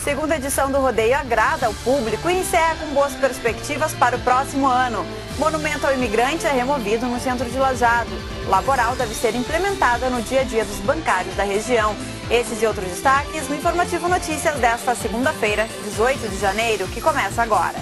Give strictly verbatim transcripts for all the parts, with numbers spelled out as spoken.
Segunda edição do rodeio agrada ao público e encerra com boas perspectivas para o próximo ano. Monumento ao imigrante é removido no centro de Lajeado. Laboral deve ser implementada no dia a dia dos bancários da região. Esses e outros destaques no Informativo Notícias desta segunda-feira, dezoito de janeiro, que começa agora.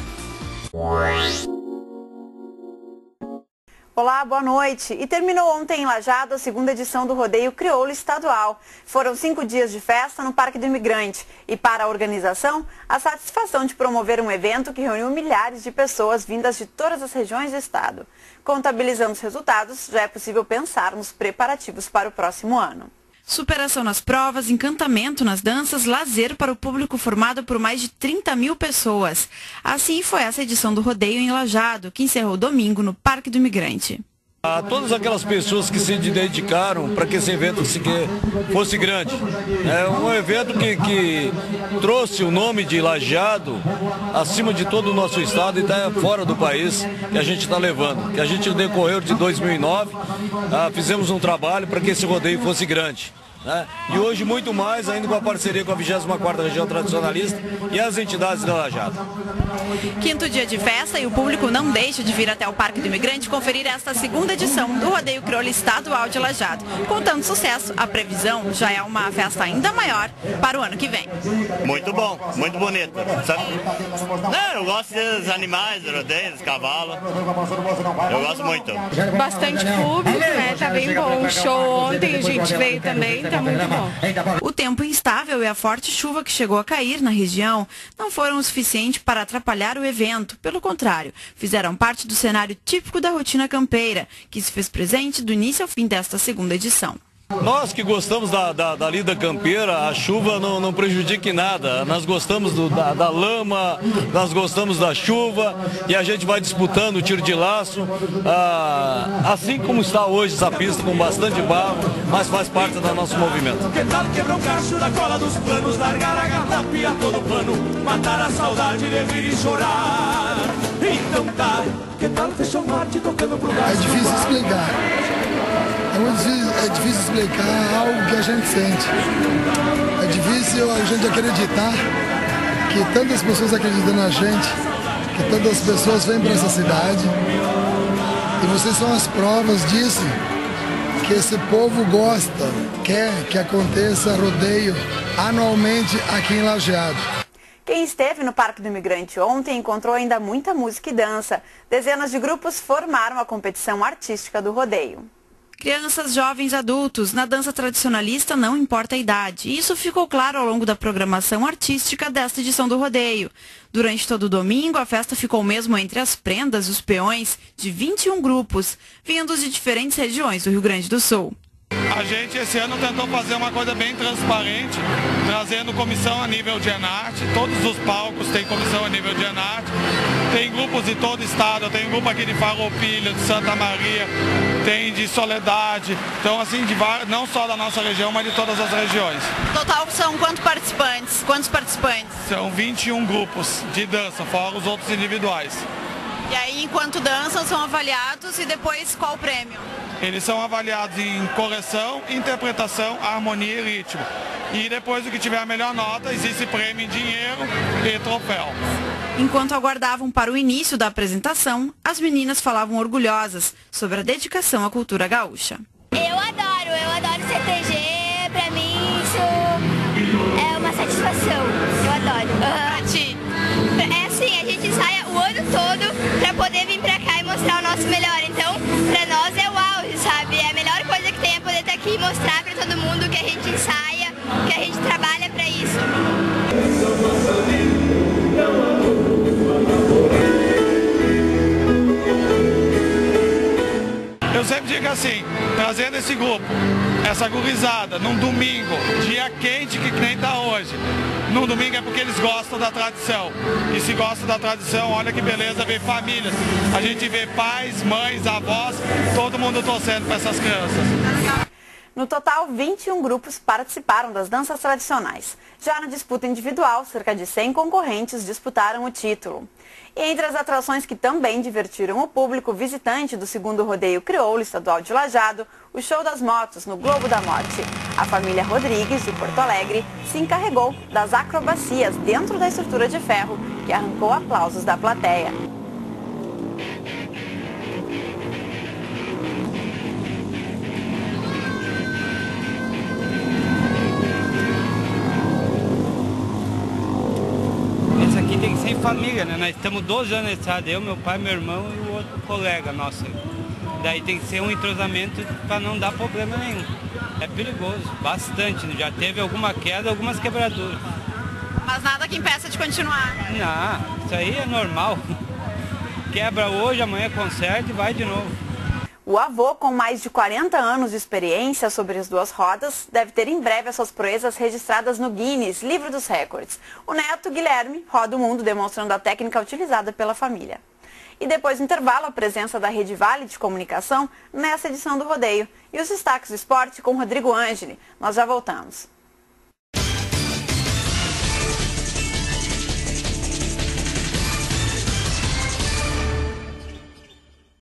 Olá, boa noite. E terminou ontem em Lajeado a segunda edição do Rodeio Crioulo Estadual. Foram cinco dias de festa no Parque do Imigrante. E para a organização, a satisfação de promover um evento que reuniu milhares de pessoas vindas de todas as regiões do estado. Contabilizando os resultados, já é possível pensar nos preparativos para o próximo ano. Superação nas provas, encantamento nas danças, lazer para o público formado por mais de trinta mil pessoas. Assim foi essa edição do rodeio em Lajeado, que encerrou domingo no Parque do Imigrante. A todas aquelas pessoas que se dedicaram para que esse evento fosse grande. É um evento que, que trouxe o nome de Lajeado acima de todo o nosso estado e está fora do país, que a gente está levando. Que a gente decorreu de dois mil e nove, ah, fizemos um trabalho para que esse rodeio fosse grande. Né? E hoje muito mais, ainda com a parceria com a vigésima quarta Região Tradicionalista e as entidades da Lajeado. Quinto dia de festa e o público não deixa de vir até o Parque do Imigrante conferir esta segunda edição do Rodeio Crioulo Estadual de Lajeado. Com tanto sucesso, a previsão já é uma festa ainda maior para o ano que vem. Muito bom, muito bonito. Sabe? Não, eu gosto dos animais, dos rodeios, dos cavalos. Eu gosto muito. Bastante público, né? Tá bem bom. O show ontem a gente veio também, tá muito bom. O tempo instável e a forte chuva que chegou a cair na região não foram o suficiente para atrapalhar o evento. Pelo contrário, fizeram parte do cenário típico da rotina campeira, que se fez presente do início ao fim desta segunda edição. Nós que gostamos da, da, da lida campeira, a chuva não, não prejudica em nada. Nós gostamos do, da, da lama, nós gostamos da chuva e a gente vai disputando o tiro de laço, ah, assim como está hoje essa pista, com bastante barro, mas faz parte do nosso movimento. Que tal quebrar o cacho da cola dos planos, largar a garrafa e a todo pano, matar a saudade de vir e chorar? Então tá, que tal fechar o mate tocando pro gás? É difícil explicar. É, muito difícil, é difícil explicar algo que a gente sente. É difícil a gente acreditar que tantas pessoas acreditam na gente, que tantas pessoas vêm para essa cidade. E vocês são as provas disso, que esse povo gosta, quer que aconteça rodeio anualmente aqui em Lajeado. Quem esteve no Parque do Imigrante ontem encontrou ainda muita música e dança. Dezenas de grupos formaram a competição artística do rodeio. Crianças, jovens, adultos, na dança tradicionalista não importa a idade. Isso ficou claro ao longo da programação artística desta edição do rodeio. Durante todo o domingo, a festa ficou mesmo entre as prendas e os peões de vinte e um grupos, vindos de diferentes regiões do Rio Grande do Sul. A gente esse ano tentou fazer uma coisa bem transparente, trazendo comissão a nível de Enarte. Todos os palcos têm comissão a nível de Enarte. Tem grupos de todo o estado, tem um grupo aqui de Farroupilha, de Santa Maria, tem de Soledade. Então assim, de, não só da nossa região, mas de todas as regiões. Total são quantos participantes? Quantos participantes? São vinte e um grupos de dança, fora os outros individuais. E aí, enquanto dançam, são avaliados e depois qual o prêmio? Eles são avaliados em correção, interpretação, harmonia e ritmo. E depois, o que tiver a melhor nota, existe prêmio em dinheiro e troféu. Enquanto aguardavam para o início da apresentação, as meninas falavam orgulhosas sobre a dedicação à cultura gaúcha. Eu adoro, eu adoro C T G, pra mim isso é uma satisfação, eu adoro. Pra ti? É assim, a gente ensaia o ano todo pra poder vir pra cá e mostrar o nosso melhor, então pra nós é o auge, sabe? É a melhor coisa que tem é poder estar aqui e mostrar pra todo mundo que a gente ensaia, que a gente trabalha pra isso. Eu sempre digo assim, trazendo esse grupo, essa gurizada, num domingo, dia quente que nem tá hoje. Num domingo é porque eles gostam da tradição. E se gostam da tradição, olha que beleza ver famílias. A gente vê pais, mães, avós, todo mundo torcendo para essas crianças. No total, vinte e um grupos participaram das danças tradicionais. Já na disputa individual, cerca de cem concorrentes disputaram o título. E entre as atrações que também divertiram o público visitante do segundo Rodeio Crioulo Estadual de Lajeado, o Show das Motos no Globo da Morte. A família Rodrigues, de Porto Alegre, se encarregou das acrobacias dentro da estrutura de ferro, que arrancou aplausos da plateia. Esse aqui tem que ser em família, né? Nós estamos doze anos na estrada, eu, meu pai, meu irmão e o outro colega nosso. Daí tem que ser um entrosamento para não dar problema nenhum. É perigoso, bastante. Já teve alguma queda, algumas quebraduras. Mas nada que impeça de continuar. Não, isso aí é normal. Quebra hoje, amanhã conserta e vai de novo. O avô, com mais de quarenta anos de experiência sobre as duas rodas, deve ter em breve as suas proezas registradas no Guinness, Livro dos Recordes. O neto, Guilherme, roda o mundo demonstrando a técnica utilizada pela família. E depois do intervalo, a presença da Rede Vale de Comunicação nessa edição do Rodeio. E os destaques do esporte com Rodrigo Ângeli. Nós já voltamos.